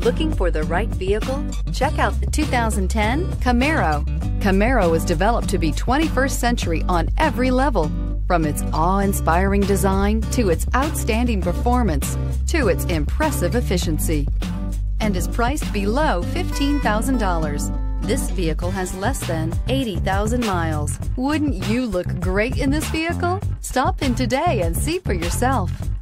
Looking for the right vehicle? Check out the 2010 Camaro. Camaro was developed to be 21st century on every level. From its awe-inspiring design to its outstanding performance to its impressive efficiency, and is priced below $15,000. This vehicle has less than 80,000 miles. Wouldn't you look great in this vehicle? Stop in today and see for yourself.